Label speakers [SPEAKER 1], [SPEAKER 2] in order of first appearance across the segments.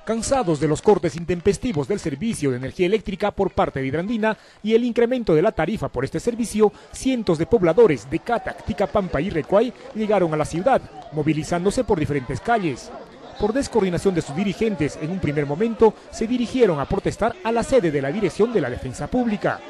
[SPEAKER 1] Cansados de los cortes intempestivos del servicio de energía eléctrica por parte de Hidroandina y el incremento de la tarifa por este servicio, cientos de pobladores de Catac, Ticapampa y Recuay llegaron a la ciudad, movilizándose por diferentes calles. Por descoordinación de sus dirigentes, en un primer momento se dirigieron a protestar a la sede de la Dirección de la Defensa Pública.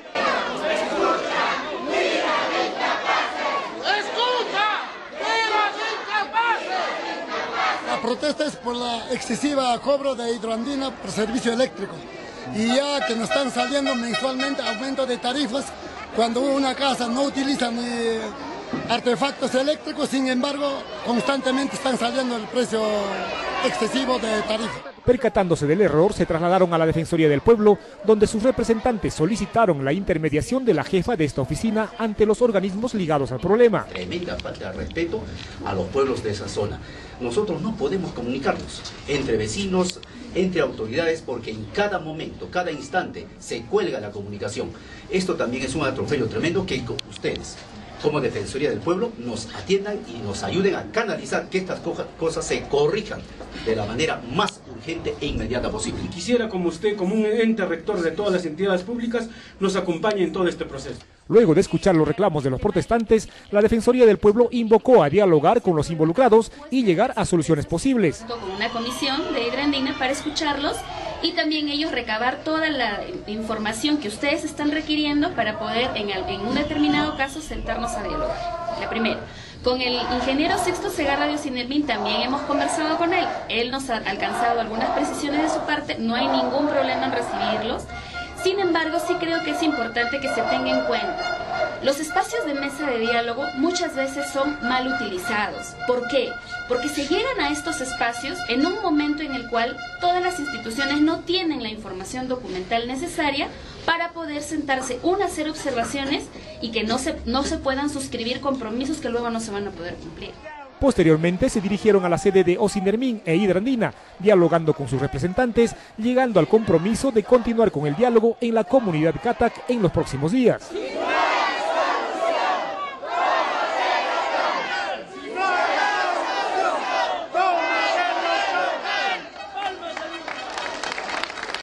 [SPEAKER 2] La protesta es por la excesiva cobro de Hidroandina por servicio eléctrico. Y ya que nos están saliendo mensualmente aumento de tarifas, cuando una casa no utiliza ni artefactos eléctricos, sin embargo, constantemente están saliendo el precio excesivo de tarifa.
[SPEAKER 1] Percatándose del error, se trasladaron a la Defensoría del Pueblo, donde sus representantes solicitaron la intermediación de la jefa de esta oficina ante los organismos ligados al problema.
[SPEAKER 3] Tremenda falta de respeto a los pueblos de esa zona. Nosotros no podemos comunicarnos entre vecinos, entre autoridades, porque en cada momento, cada instante, se cuelga la comunicación. Esto también es un atropello tremendo que ustedes, como Defensoría del Pueblo, nos atiendan y nos ayuden a canalizar que estas cosas se corrijan de la manera más urgente e inmediata posible.
[SPEAKER 4] Quisiera, como usted, como un ente rector de todas las entidades públicas, nos acompañe en todo este proceso.
[SPEAKER 1] Luego de escuchar los reclamos de los protestantes, la Defensoría del Pueblo invocó a dialogar con los involucrados y llegar a soluciones posibles.
[SPEAKER 5] Con una comisión de Hidroandina para escucharlos y también ellos recabar toda la información que ustedes están requiriendo para poder en un determinado caso sentarnos a dialogar. La primera. Con el ingeniero Sixto Segarra de Ocinermin también hemos conversado con él. Él nos ha alcanzado algunas precisiones de su parte, no hay ningún problema en recibirlos. Sin embargo, sí creo que es importante que se tenga en cuenta. Los espacios de mesa de diálogo muchas veces son mal utilizados. ¿Por qué? Porque se llegan a estos espacios en un momento en el cual todas las instituciones no tienen la información documental necesaria para poder sentarse, hacer observaciones y que no se puedan suscribir compromisos que luego no se van a poder cumplir.
[SPEAKER 1] Posteriormente se dirigieron a la sede de Ocinermin e Hidroandina, dialogando con sus representantes, llegando al compromiso de continuar con el diálogo en la comunidad Catac en los próximos días.